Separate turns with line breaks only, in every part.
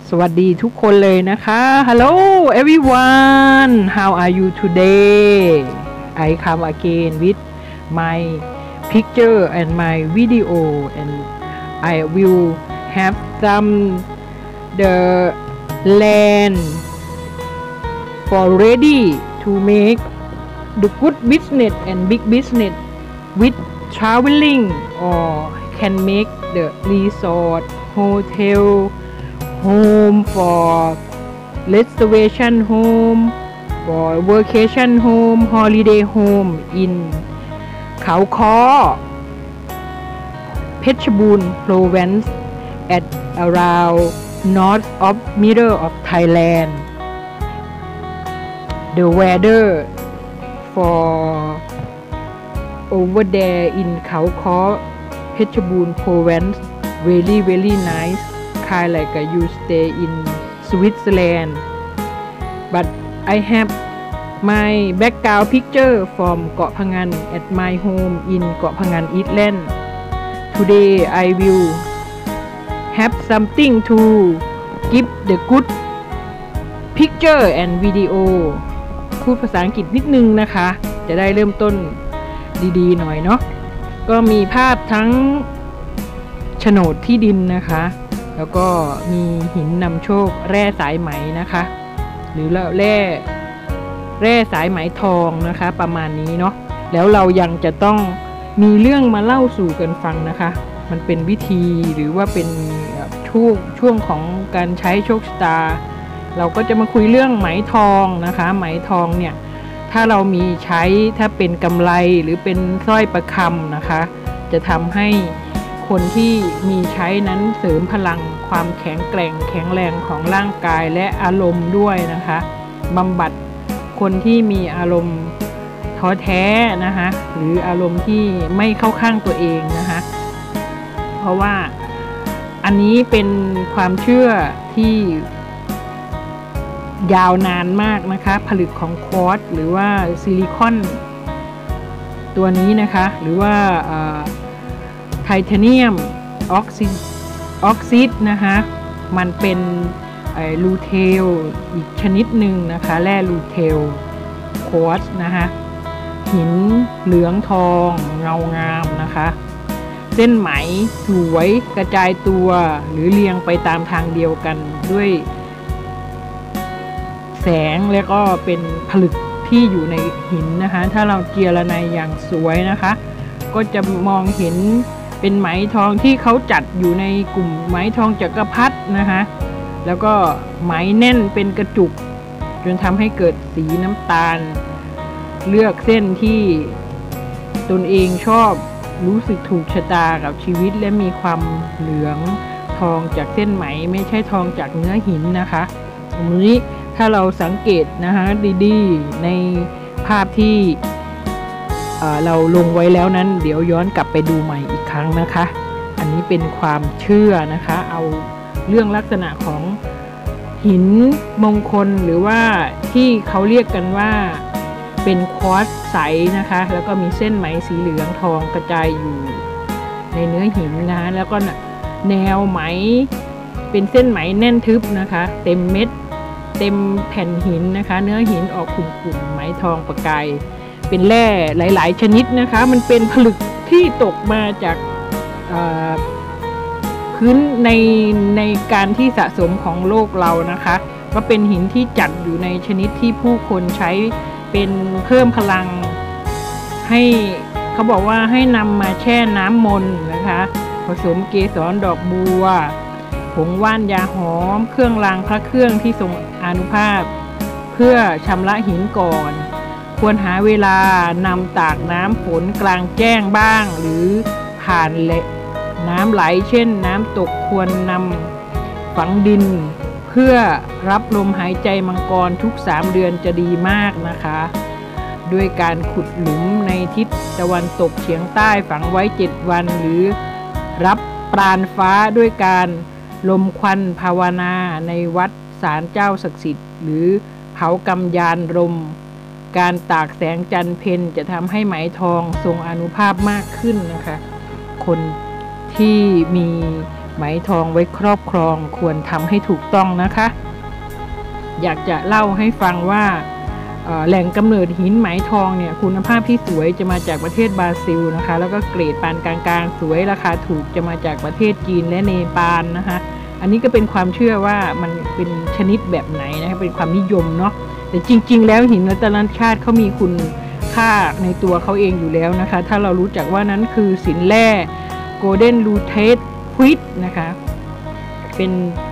สวัสดีทุกคนเลยนะคะ Hello everyone how are you today I come again with my picture and my video and I will have some the land for ready to make the good business and big business with traveling or can make the resort hotel home for reservation home for vacation home holiday home in เขาค้อเพชรบูรณ์ Province at around north of middle of Thailand the weather for over there in เขาค้อเพชรบูรณ์ Province very nice kind like you stay in Switzerland but I have my background picture from เกาะพะงัน at my home in เกาะพะงัน Island today I will have something to give the good picture and video พูดภาษาอังกฤษนิดนึงนะคะจะได้เริ่มต้นดีๆหน่อยเนาะก็มีภาพทั้งโฉนดที่ดินนะคะแล้วก็มีหินนำโชคแร่สายไหมนะคะหรือแร่สายไหมทองนะคะประมาณนี้เนาะแล้วเรายังจะต้องมีเรื่องมาเล่าสู่กันฟังนะคะมันเป็นวิธีหรือว่าเป็นช่วงของการใช้โชคชะตาเราก็จะมาคุยเรื่องไหมทองนะคะไหมทองเนี่ยถ้าเรามีใช้ถ้าเป็นกำไลหรือเป็นสร้อยประคำนะคะจะทำให้คนที่มีใช้นั้นเสริมพลังความแข็งแกร่งแข็งแรงของร่างกายและอารมณ์ด้วยนะคะบำบัดคนที่มีอารมณ์ท้อแท้นะคะหรืออารมณ์ที่ไม่เข้าข้างตัวเองนะคะเพราะว่าอันนี้เป็นความเชื่อที่ยาวนานมากนะคะผลึกของควอตซ์หรือว่าซิลิคอนตัวนี้นะคะหรือว่าไทเทเนียมออกซิดนะคะมันเป็นลูเทลอีกชนิดหนึ่งนะคะแร่ลูเทลควอตซ์นะคะหินเหลืองทองเงางามนะคะเส้นไหมสวยกระจายตัวหรือเรียงไปตามทางเดียวกันด้วยแสงแล้วก็เป็นผลึกที่อยู่ในหินนะคะถ้าเราเจียระไนอย่างสวยนะคะก็จะมองเห็นเป็นไหมทองที่เขาจัดอยู่ในกลุ่มไหมทองจักรพรรดินะคะแล้วก็ไหมแน่นเป็นกระจุกจนทำให้เกิดสีน้ำตาลเลือกเส้นที่ตนเองชอบรู้สึกถูกชะตากับชีวิตและมีความเหลืองทองจากเส้นไหมไม่ใช่ทองจากเนื้อหินนะคะตรงนี้ถ้าเราสังเกตนะคะดีๆในภาพที่เราลงไว้แล้วนั้นเดี๋ยวย้อนกลับไปดูใหม่อีกครั้งนะคะอันนี้เป็นความเชื่อนะคะเอาเรื่องลักษณะของหินมงคลหรือว่าที่เขาเรียกกันว่าเป็นควอตซ์ใสนะคะแล้วก็มีเส้นไหมสีเหลืองทองกระจายอยู่ในเนื้อหินนะแล้วก็แนวไหมเป็นเส้นไหมแน่นทึบนะคะเต็มเม็ดเต็มแผ่นหินนะคะเนื้อหินออกขุ่นๆไหมทองประกายเป็นแร่หลายๆชนิดนะคะมันเป็นผลึกที่ตกมาจากพื้นในการที่สะสมของโลกเรานะคะก็เป็นหินที่จัดอยู่ในชนิดที่ผู้คนใช้เป็นเพิ่มพลังให้เขาบอกว่าให้นำมาแช่น้ำมนต์นะคะผสมเกสรดอกบัวผงว่านยาหอมเครื่องรางพระเครื่องที่ทรงอานุภาพเพื่อชำระหินก่อนควรหาเวลานำตากน้ำฝนกลางแจ้งบ้างหรือผ่านน้ำไหลเช่นน้ำตกควรนำฝังดินเพื่อรับลมหายใจมังกรทุก3เดือนจะดีมากนะคะด้วยการขุดหลุมในทิศตะวันตกเฉียงใต้ฝังไว้7วันหรือรับปราณฟ้าด้วยการลมควันภาวนาในวัดศาลเจ้าศักดิ์สิทธิ์หรือเผากำยานลมการตากแสงจันทร์เพ็ญจะทำให้ไหมทองทรงอานุภาพมากขึ้นนะคะคนที่มีไหมทองไว้ครอบครองควรทำให้ถูกต้องนะคะอยากจะเล่าให้ฟังว่าแหล่งกำเนิดหินไหมทองเนี่ยคุณภาพที่สวยจะมาจากประเทศบราซิลนะคะแล้วก็เกรดปานกลางๆสวยราคาถูกจะมาจากประเทศจีนและเนปาลนะคะอันนี้ก็เป็นความเชื่อว่ามันเป็นชนิดแบบไหนนะคะเป็นความนิยมเนาะแต่จริงๆแล้วหินรัตนชาติเขามีคุณค่าในตัวเขาเองอยู่แล้วนะคะถ้าเรารู้จักว่านั้นคือสินแร่ Golden Rutile Quartz นะคะเป็น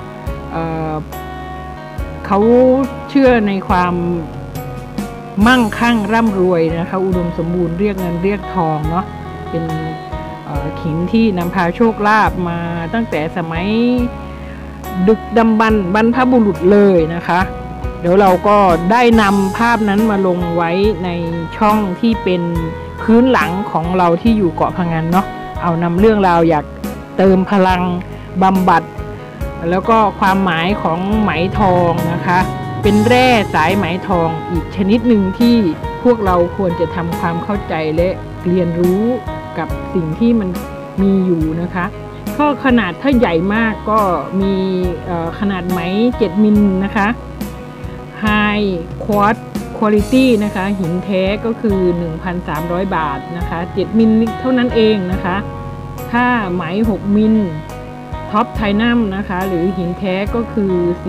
เขาเชื่อในความมั่งคั่งร่ำรวยนะคะอุดมสมบูรณ์เรียกเงินเรียกทองเนาะเป็นหินที่นำพาโชคลาภมาตั้งแต่สมัยดึกดำบรรพ์บรรพบุรุษเลยนะคะเดี๋ยวเราก็ได้นำภาพนั้นมาลงไว้ในช่องที่เป็นพื้นหลังของเราที่อยู่เกาะพะงันเนาะเอานำเรื่องราวอยากเติมพลังบำบัดแล้วก็ความหมายของไหมทองนะคะเป็นแร่สายไหมทองอีกชนิดหนึ่งที่พวกเราควรจะทำความเข้าใจและเรียนรู้กับสิ่งที่มันมีอยู่นะคะก็ขนาดถ้าใหญ่มากก็มีขนาดไหม7มิลนะคะ High Quartz Quality นะคะหินแท้ก็คือ 1,300 บาทนะคะ7มิลเท่านั้นเองนะคะถ้าไหม6มิลท็อปไทนัมนะคะหรือหินแท้ก็คือ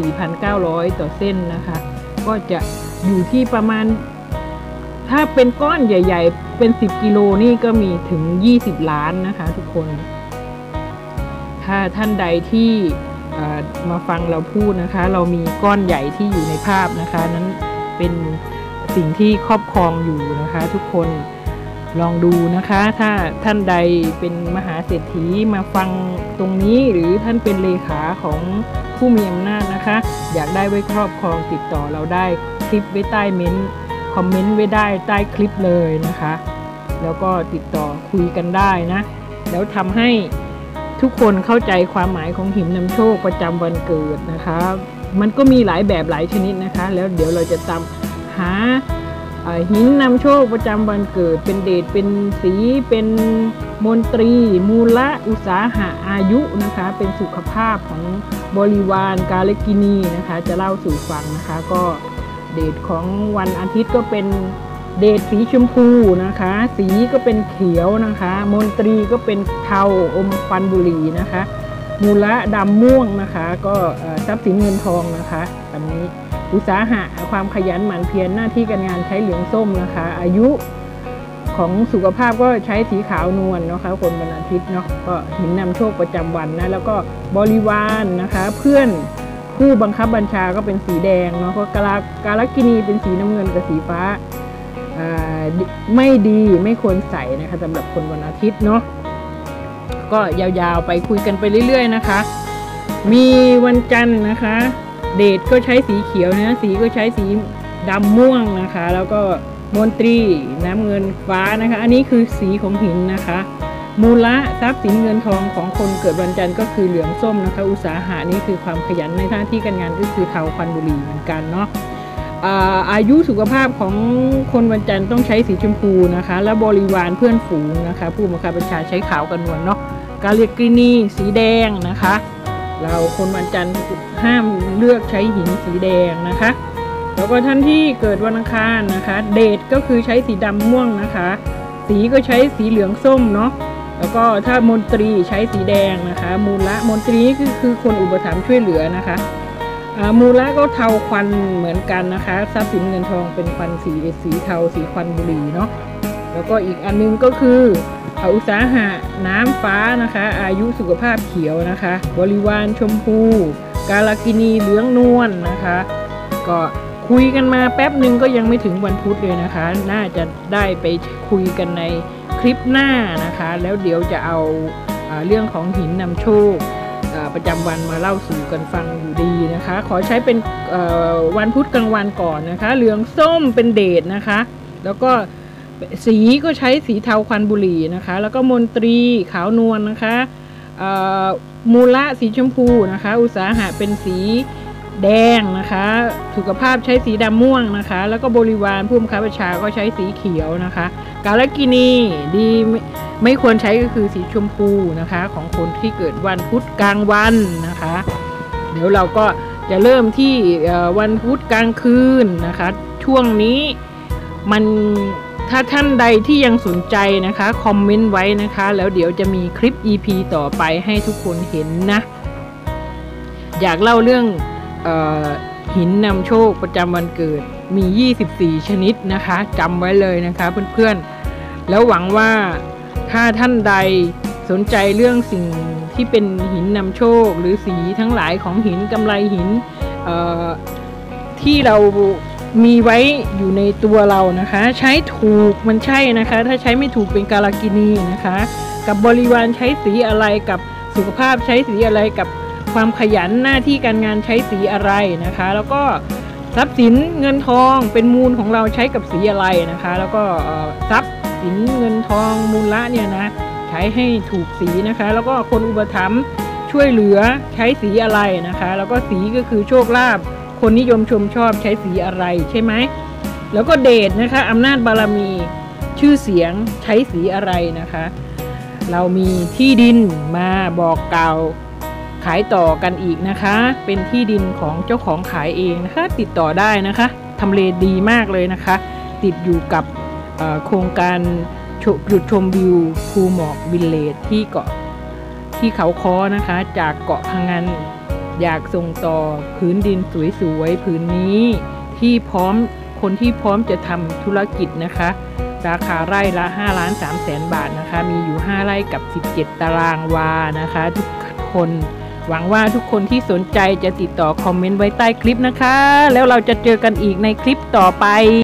4,900 ต่อเส้นนะคะก็จะอยู่ที่ประมาณถ้าเป็นก้อนใหญ่ๆเป็น10กิโลนี่ก็มีถึง20ล้านนะคะทุกคนถ้าท่านใดที่มาฟังเราพูดนะคะเรามีก้อนใหญ่ที่อยู่ในภาพนะคะนั้นเป็นสิ่งที่ครอบครองอยู่นะคะทุกคนลองดูนะคะถ้าท่านใดเป็นมหาเศรษฐีมาฟังตรงนี้หรือท่านเป็นเลขาของผู้มีอำนาจนะคะอยากได้ไว้ครอบครองติดต่อเราได้คลิปไว้ใต้เม้นต์คอมเมนต์ไว้ได้ใต้คลิปเลยนะคะแล้วก็ติดต่อคุยกันได้นะแล้วทำให้ทุกคนเข้าใจความหมายของหินนำโชคประจำวันเกิดนะคะมันก็มีหลายแบบหลายชนิดนะคะแล้วเดี๋ยวเราจะหาหินนำโชคประจำวันเกิดเป็นเดชเป็นสีเป็นมนตรีมูลอุตสาหะอายุนะคะเป็นสุขภาพของบริวารกาลกินีนะคะจะเล่าสู่ฟังนะคะก็เดชของวันอาทิตย์ก็เป็นเดชสีชมพูนะคะสีก็เป็นเขียวนะคะมนตรีก็เป็นเทาอมควันบุหรี่นะคะมูลดำม่วงนะคะก็ทรัพย์สินเงินทองนะคะแบบนี้อุตสาหะความขยันหมั่นเพียรหน้าที่การงานใช้เหลืองส้มนะคะอายุของสุขภาพก็ใช้สีขาวนวลนะคะคนวันอาทิตย์เนาะก็หินนำโชคประจำวันนะแล้วก็บริวารนะคะเพื่อนผู้บังคับบัญชาก็เป็นสีแดงเนาะเพราะกาลกินีเป็นสีน้ำเงินกับสีฟ้าไม่ดีไม่ควรใส่นะคะสำหรับคนวันอาทิตย์เนาะก็ยาวๆไปคุยกันไปเรื่อยๆนะคะมีวันจันทร์นะคะเดชก็ใช้สีเขียวนะสีก็ใช้สีดำม่วงนะคะแล้วก็มนตรีน้ำเงินฟ้านะคะอันนี้คือสีของหินนะคะมูลทรัพย์สินเงินทองของคนเกิดวันจันทร์ก็คือเหลืองส้มนะคะอุตสาหะนี่คือความขยันในหน้าที่การงานก็คือเทาควันบุหรี่เหมือนกันเนาะอายุสุขภาพของคนวันจันทร์ต้องใช้สีชมพูนะคะและบริวารเพื่อนฝูงนะคะผู้บังคับบัญชาใช้ขาวกันนวลเนาะกาลกินีสีแดงนะคะเราคนวันจันทร์ห้ามเลือกใช้หินสีแดงนะคะแล้วก็ท่านที่เกิดวันอังคารนะคะเดชก็คือใช้สีดำม่วงนะคะสีก็ใช้สีเหลืองส้มเนาะแล้วก็ถ้ามนตรีใช้สีแดงนะคะมูลมนตรีคือคนอุปถัมภ์ช่วยเหลือนะคะมูลก็เทาควันเหมือนกันนะคะทรัพย์สินเงินทองเป็นควันสีเทาสีควันบุหรี่เนาะแล้วก็อีกอันนึงก็คืออุตสาหะน้ำฟ้านะคะอายุสุขภาพเขียวนะคะบริวารชมพูกาลกินีเหลืองนวลนะคะก็คุยกันมาแป๊บหนึ่งก็ยังไม่ถึงวันพุธเลยนะคะน่าจะได้ไปคุยกันในคลิปหน้านะคะแล้วเดี๋ยวจะเอาเรื่องของหินนำโชคประจำวันมาเล่าสู่กันฟังอยู่ดีนะคะขอใช้เป็นวันพุธกลางวันก่อนนะคะเหลืองส้มเป็นเดชนะคะแล้วก็สีก็ใช้สีเทาควันบุหรี่นะคะแล้วก็มนตรีขาวนวลนะคะมูลสีชมพูนะคะอุตสาหะเป็นสีแดงนะคะสุขภาพใช้สีดำม่วงนะคะแล้วก็บริวารผู้บังคับบัญชาก็ใช้สีเขียวนะคะกาลกินีดีไม่ควรใช้ก็คือสีชมพูนะคะของคนที่เกิดวันพุธกลางวันนะคะเดี๋ยวเราก็จะเริ่มที่วันพุธกลางคืนนะคะช่วงนี้มันถ้าท่านใดที่ยังสนใจนะคะคอมเมนต์ไว้นะคะแล้วเดี๋ยวจะมีคลิป EP ต่อไปให้ทุกคนเห็นนะอยากเล่าเรื่องหินนำโชคประจำวันเกิดมี24ชนิดนะคะจำไว้เลยนะคะเพื่อนๆแล้วหวังว่าถ้าท่านใดสนใจเรื่องสิ่งที่เป็นหินนำโชคหรือสีทั้งหลายของหินกำไลหินที่เรามีไว้อยู่ในตัวเรานะคะใช้ถูกมันใช่นะคะถ้าใช้ไม่ถูกเป็นกาลกินีนะคะกับบริวารใช้สีอะไรกับสุขภาพใช้สีอะไรกับความขยันหน้าที่การงานใช้สีอะไรนะคะแล้วก็ทรัพย์สินเงินทองเป็นมูลของเราใช้กับสีอะไรนะคะแล้วก็ทรัพย์สินเงินทองมูลละเนี่ยนะใช้ให้ถูกสีนะคะแล้วก็คนอุปถัมภ์ช่วยเหลือใช้สีอะไรนะคะแล้วก็สีก็คือโชคลาภคนนิยมชมชอบใช้สีอะไรใช่ไหมแล้วก็เดชนะคะอำนาจบารมีชื่อเสียงใช้สีอะไรนะคะเรามีที่ดินมาบอกกล่าวขายต่อกันอีกนะคะเป็นที่ดินของเจ้าของขายเองนะคะติดต่อได้นะคะทำเลดีมากเลยนะคะติดอยู่กับโครงการจุดชมวิวภูหมอกวิลเลจที่เกาะที่เขาค้อนะคะจากเกาะพังงันอยากส่งต่อพื้นดินสวยๆพื้นนี้ที่พร้อมคนที่พร้อมจะทำธุรกิจนะคะราคาไร่ละ5,300,000 บาทนะคะมีอยู่5ไร่กับ17ตารางวานะคะทุกคนหวังว่าทุกคนที่สนใจจะติดต่อคอมเมนต์ไว้ใต้คลิปนะคะแล้วเราจะเจอกันอีกในคลิปต่อไป